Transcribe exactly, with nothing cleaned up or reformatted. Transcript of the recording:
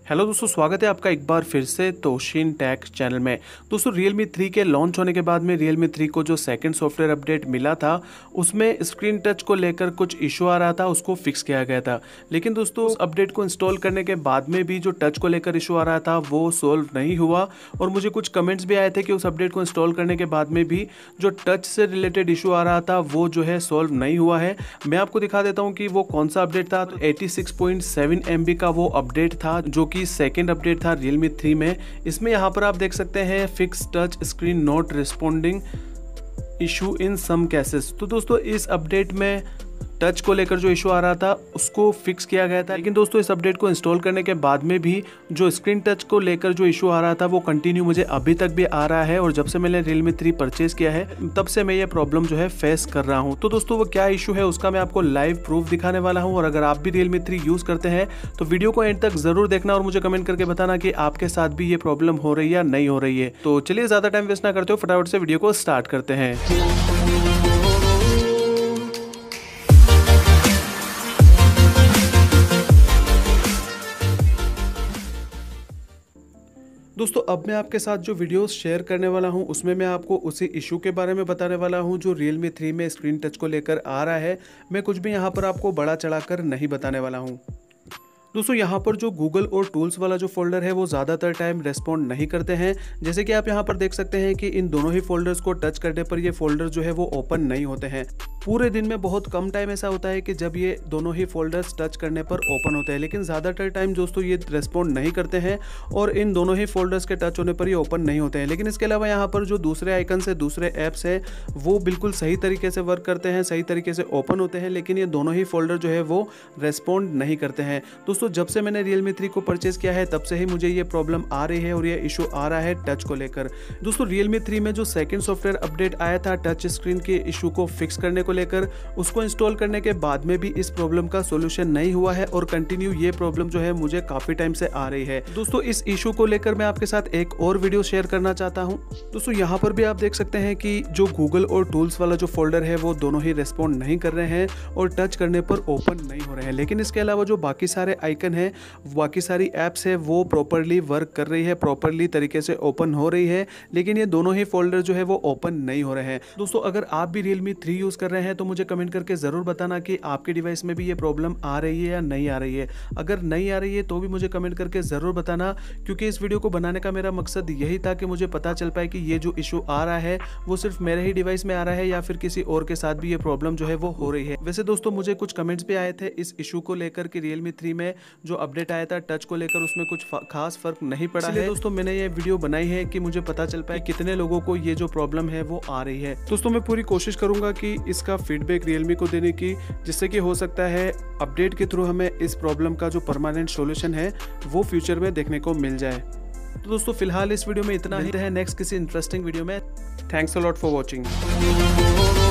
Hello दोस्तों, स्वागत है आपका एक बार फिर से तोशिन टेक चैनल में। दोस्तों Realme थ्री के लॉन्च होने के बाद में Realme थ्री को जो सेकंड सॉफ्टवेयर अपडेट मिला था उसमें स्क्रीन टच को लेकर कुछ इशू आ रहा था, उसको फिक्स किया गया था। लेकिन दोस्तों उस अपडेट को इंस्टॉल करने के बाद में भी जो टच को लेकर इशू आ रहा था वो सोल्व नहीं हुआ और मुझे कुछ कमेंट्स भी आए थे कि उस अपडेट को इंस्टॉल करने के बाद में भी जो टच से रिलेटेड इशू आ रहा था वो जो है सोल्व नहीं हुआ है। मैं आपको दिखा देता हूँ कि वो कौन सा अपडेट था। तो eighty six point seven M B का वो अपडेट था जो कि सेकेंड अपडेट था Realme थ्री में। इसमें यहाँ पर आप देख सकते हैं fix touch screen not responding issue in some cases. तो दोस्तों इस अपडेट में टच को लेकर जो इशू आ रहा था उसको फिक्स किया गया था। लेकिन दोस्तों इस अपडेट को इंस्टॉल करने के बाद में भी जो स्क्रीन टच को लेकर जो इशू आ रहा था वो कंटिन्यू मुझे अभी तक भी आ रहा है और जब से मैंने Realme थ्री परचेज किया है तब से मैं ये प्रॉब्लम जो है फेस कर रहा हूँ। तो दोस्तों वो क्या इशू है उसका मैं आपको लाइव प्रूफ दिखाने वाला हूँ और अगर आप भी Realme थ्री यूज़ करते हैं तो वीडियो को एंड तक जरूर देखना और मुझे कमेंट करके बताना कि आपके साथ भी ये प्रॉब्लम हो रही है या नहीं हो रही है। तो चलिए ज़्यादा टाइम वेस्ट ना करते हो, फटाफट से वीडियो को स्टार्ट करते हैं। दोस्तों अब मैं आपके साथ जो वीडियोस शेयर करने वाला हूं उसमें मैं आपको उसी इशू के बारे में बताने वाला हूं जो Realme थ्री में स्क्रीन टच को लेकर आ रहा है। मैं कुछ भी यहां पर आपको बड़ा चढ़ाकर नहीं बताने वाला हूं। दोस्तों यहाँ पर जो गूगल और टूल्स वाला जो फोल्डर है वो ज़्यादातर टाइम रेस्पॉन्ड नहीं करते हैं। जैसे कि आप यहाँ पर देख सकते हैं कि इन दोनों ही फोल्डर्स को टच करने पर ये फोल्डर जो है वो ओपन नहीं होते हैं। पूरे दिन में बहुत कम टाइम ऐसा होता है कि जब ये दोनों ही फोल्डर्स टच करने पर ओपन होते हैं, लेकिन ज़्यादातर टाइम दोस्तों ये रेस्पॉन्ड नहीं करते हैं और इन दोनों ही फोल्डर्स के टच होने पर ये ओपन नहीं होते हैं। लेकिन इसके अलावा यहाँ पर जो दूसरे आइकन से दूसरे ऐप्स है वो बिल्कुल सही तरीके से वर्क करते हैं, सही तरीके से ओपन होते हैं, लेकिन ये दोनों ही फोल्डर जो है वो रेस्पॉन्ड नहीं करते हैं। दोस्तों जब से मैंने Realme थ्री को परचेज किया है तब से ही मुझे ये प्रॉब्लम आ रही है और ये इशू आ रहा है टच को लेकर। दोस्तों Realme थ्री में जो सेकंड सॉफ्टवेयर अपडेट आया था टच स्क्रीन के इशू को फिक्स करने को लेकर, उसको इंस्टॉल करने के बाद में भी इस प्रॉब्लम का सॉल्यूशन नहीं हुआ है और कंटिन्यू ये प्रॉब्लम जो है मुझे काफी टाइम से आ रही है। दोस्तों इस इशू को लेकर मैं आपके साथ एक और वीडियो शेयर करना चाहता हूं। दोस्तों यहाँ पर भी आप देख सकते हैं कि जो गूगल और टूल्स वाला जो फोल्डर है वो दोनों ही रेस्पॉन्ड नहीं कर रहे हैं और टच करने पर ओपन नहीं हो रहे हैं। लेकिन इसके अलावा जो बाकी सारे आइकन है, बाकी सारी ऐप्स है वो प्रॉपरली वर्क कर रही है, प्रॉपरली तरीके से ओपन हो रही है, लेकिन ये दोनों ही फोल्डर जो है वो ओपन नहीं हो रहे हैं। दोस्तों अगर आप भी Realme थ्री यूज कर रहे हैं तो मुझे कमेंट करके जरूर बताना कि आपके डिवाइस में भी ये प्रॉब्लम आ रही है या नहीं आ रही है। अगर नहीं आ रही है तो भी मुझे कमेंट करके जरूर बताना, क्योंकि इस वीडियो को बनाने का मेरा मकसद यही था कि मुझे पता चल पाए कि ये जो इशू आ रहा है वो सिर्फ मेरे ही डिवाइस में आ रहा है या फिर किसी और के साथ भी ये प्रॉब्लम जो है वो हो रही है। वैसे दोस्तों मुझे कुछ कमेंट्स भी आए थे इस इशू को लेकर कि Realme थ्री में जो अपडेट आया था टच को लेकर उसमें कुछ खास फर्क नहीं पड़ा है। दोस्तों मैंने ये वीडियो बनाई है कि मुझे पता चल पाए कितने लोगों को ये जो प्रॉब्लम है वो आ रही है। दोस्तों मैं पूरी कोशिश करूंगा कि इसका फीडबैक Realme को देने की, जिससे कि हो सकता है अपडेट के थ्रू हमें इस प्रॉब्लम का जो परमानेंट सॉल्यूशन है वो फ्यूचर में देखने को मिल जाए। तो दोस्तों फिलहाल इस वीडियो में इतना ही है। नेक्स्ट किसी इंटरेस्टिंग वीडियो में। Thanks a lot for watching.